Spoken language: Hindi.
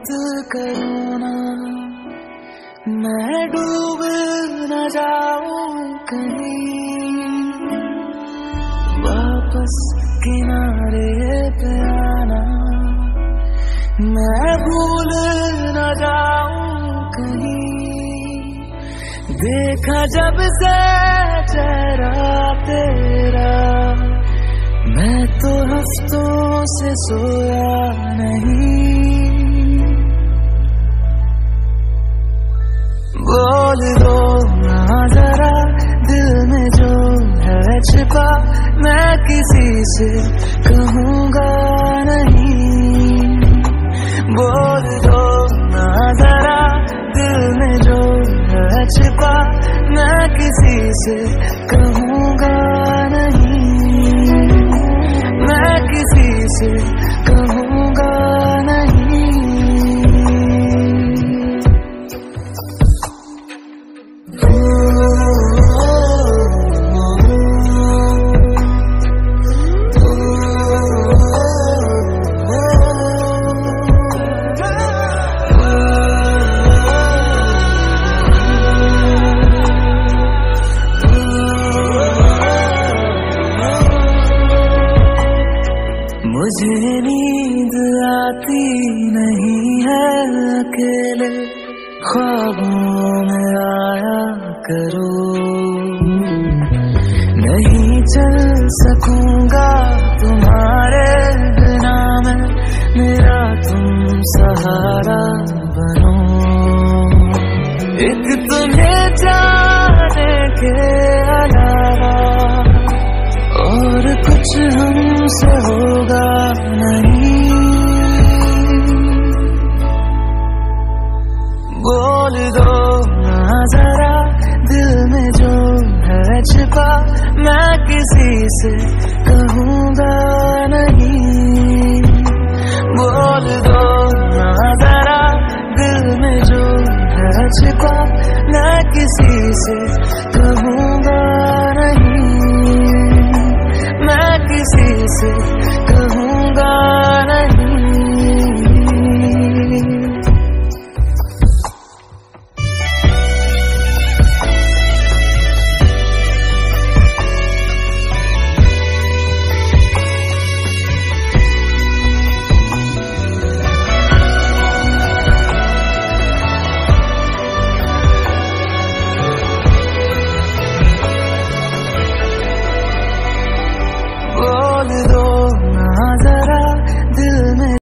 बात करूँ ना, मैं डूब न जाऊं कहीं, वापस किनारे पे आना, मैं भूल न जाऊं कहीं। देखा जब से चेहरा तेरा, मैं तो हफ्तों से सोया नहीं। बोल दो ना जरा दिल में जो है छिपा, मैं किसी से कहूँगा नहीं। बोल दो ना जरा दिल में जो है छिपा, मैं किसी से कहूँगा नहीं, मैं किसी से कहूँगा नहीं। मुझे नींद आती नहीं है अकेले, ख्वाबों में आया करो। नहीं चल सकूंगा तुम्हारे बिना मैं, मेरा तुम सहारा बनो। एक तुम्हें जाने के अलावा और कुछ हमसे होगा नहीं। बोल दो ना जरा दिल में जो है छिपा, मैं किसी से कहूँगा नहीं।